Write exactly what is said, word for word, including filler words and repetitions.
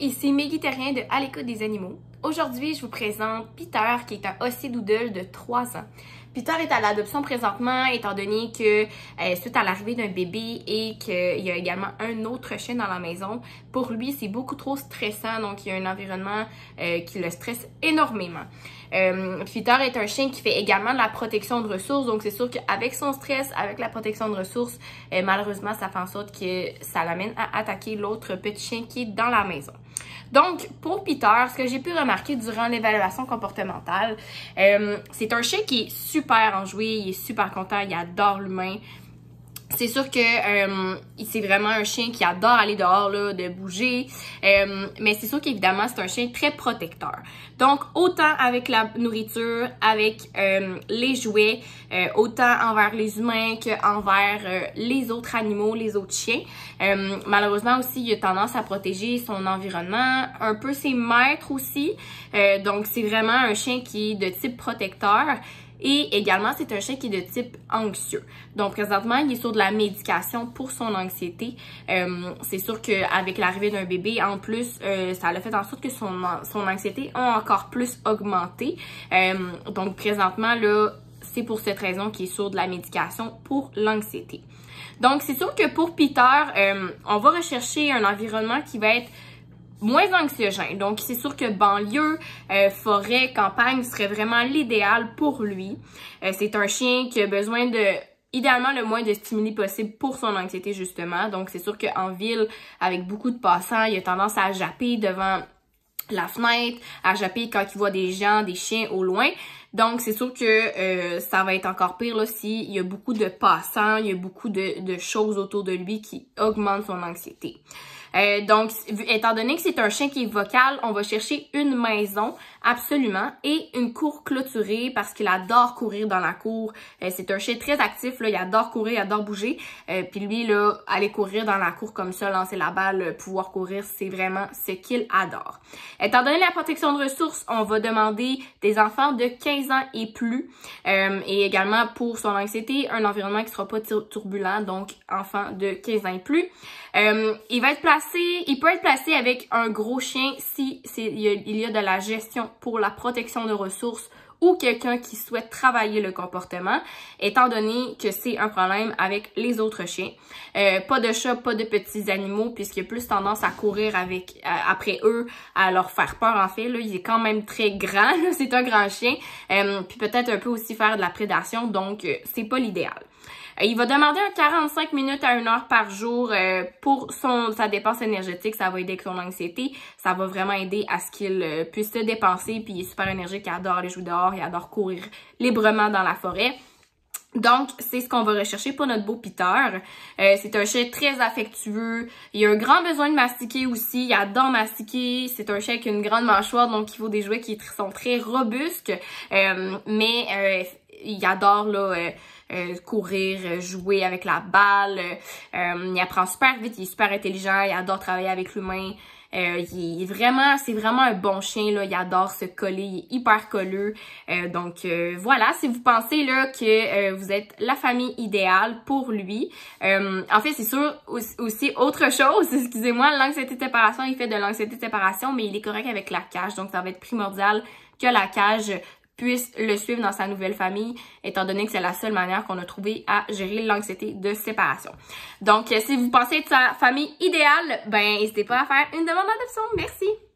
ici Meggy Terrien de À l'écoute des animaux. Aujourd'hui, je vous présente Peter, qui est un Aussie Doodle de trois ans. Peter est à l'adoption présentement, étant donné que euh, suite à l'arrivée d'un bébé et qu'il y a également un autre chien dans la maison, pour lui, c'est beaucoup trop stressant, donc il y a un environnement euh, qui le stresse énormément. Euh, Peter est un chien qui fait également de la protection de ressources, donc c'est sûr qu'avec son stress, avec la protection de ressources, euh, malheureusement, ça fait en sorte que ça l'amène à attaquer l'autre petit chien qui est dans la maison. Donc, pour Peter, ce que j'ai pu remarquer durant l'évaluation comportementale, euh, c'est un chien qui est super enjoué, il est super content, il adore l'humain. C'est sûr que euh, c'est vraiment un chien qui adore aller dehors, là, de bouger, euh, mais c'est sûr qu'évidemment, c'est un chien très protecteur. Donc, autant avec la nourriture, avec euh, les jouets, euh, autant envers les humains qu'envers euh, les autres animaux, les autres chiens. Euh, malheureusement aussi, il a tendance à protéger son environnement, un peu ses maîtres aussi. Euh, donc, c'est vraiment un chien qui est de type protecteur. Et également, c'est un chien qui est de type anxieux. Donc, présentement, il est sur de la médication pour son anxiété. Euh, c'est sûr qu'avec l'arrivée d'un bébé, en plus, euh, ça a fait en sorte que son, son anxiété a encore plus augmenté. Euh, donc, présentement, là, c'est pour cette raison qu'il est sur de la médication pour l'anxiété. Donc, c'est sûr que pour Peter, euh, on va rechercher un environnement qui va être moins anxiogène. Donc, c'est sûr que banlieue, euh, forêt, campagne serait vraiment l'idéal pour lui. Euh, c'est un chien qui a besoin de, idéalement, le moins de stimuli possible pour son anxiété, justement. Donc, c'est sûr qu'en ville, avec beaucoup de passants, il a tendance à japper devant la fenêtre, à japper quand il voit des gens, des chiens au loin. Donc, c'est sûr que euh, ça va être encore pire là s'il y a beaucoup de passants, il y a beaucoup de, de choses autour de lui qui augmentent son anxiété. Euh, donc, étant donné que c'est un chien qui est vocal, on va chercher une maison, absolument, et une cour clôturée parce qu'il adore courir dans la cour. Euh, c'est un chien très actif, là, il adore courir, il adore bouger. Euh, Puis lui, là, aller courir dans la cour comme ça, lancer la balle, pouvoir courir, c'est vraiment ce qu'il adore. Étant donné la protection de ressources, on va demander des enfants de quinze ans et plus. Euh, et également, pour son anxiété, un environnement qui sera pas turbulent, donc enfants de quinze ans et plus. Euh, il va être placé, il peut être placé avec un gros chien si c'est, il, y a, il y a de la gestion pour la protection de ressources ou quelqu'un qui souhaite travailler le comportement, étant donné que c'est un problème avec les autres chiens. Euh, pas de chats, pas de petits animaux, puisqu'il y a plus tendance à courir avec euh, après eux, à leur faire peur en fait. Là, il est quand même très grand, c'est un grand chien, euh, puis peut-être un peu aussi faire de la prédation, donc euh, c'est pas l'idéal. Il va demander un quarante-cinq minutes à une heure par jour euh, pour son, sa dépense énergétique. Ça va aider avec son anxiété. Ça va vraiment aider à ce qu'il euh, puisse se dépenser. Puis il est super énergique, il adore aller jouer dehors, il adore courir librement dans la forêt. Donc, c'est ce qu'on va rechercher pour notre beau Peter. Euh, c'est un chien très affectueux. Il a un grand besoin de mastiquer aussi. Il adore mastiquer. C'est un chien qui a une grande mâchoire, donc il faut des jouets qui sont très robustes. Euh, mais euh, il adore là, euh, euh, courir, jouer avec la balle. Euh, il apprend super vite, il est super intelligent. Il adore travailler avec l'humain. Euh, il est vraiment, c'est vraiment un bon chien, là. Il adore se coller, il est hyper colleux. Euh, donc euh, voilà, si vous pensez là que euh, vous êtes la famille idéale pour lui. Euh, en fait, c'est sûr aussi, aussi autre chose, excusez-moi, l'anxiété de séparation, il fait de l'anxiété de séparation, mais il est correct avec la cage. Donc ça va être primordial que la cage puisse le suivre dans sa nouvelle famille, étant donné que c'est la seule manière qu'on a trouvé à gérer l'anxiété de séparation. Donc, si vous pensez être sa famille idéale, ben n'hésitez pas à faire une demande d'adoption. Merci!